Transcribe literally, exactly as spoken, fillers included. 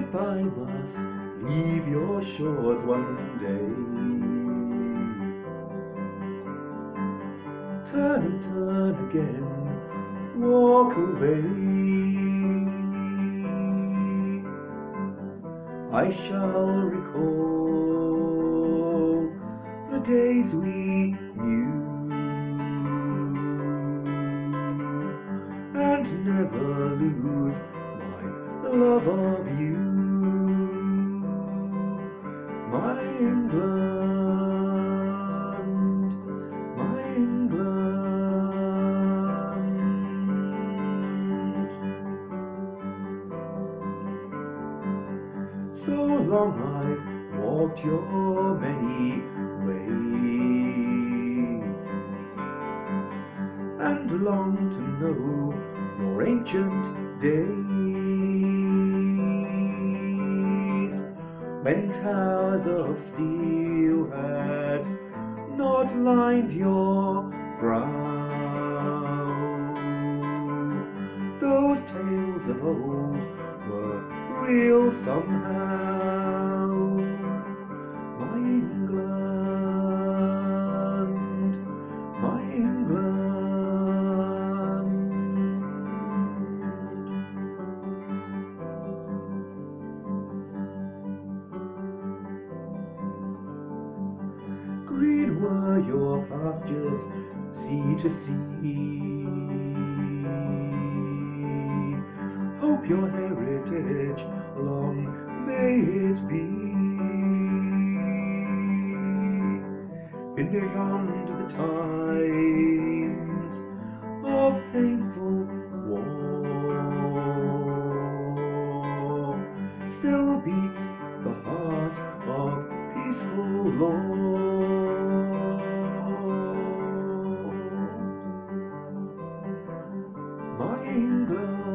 if I must leave your shores one day, turn and turn again, walk away. I shall recall the days we knew, and never lose my love of you, my England, my England. So long I've walked your many ways, and long to know your ancient days, when towers of steel had not lined your brow. Those tales of old were real somehow, my England, my England. Green were your pastures, sea to sea. Hope your heritage long may it be. In beyond the times of painful war, still beats the heart of peaceful law, my England.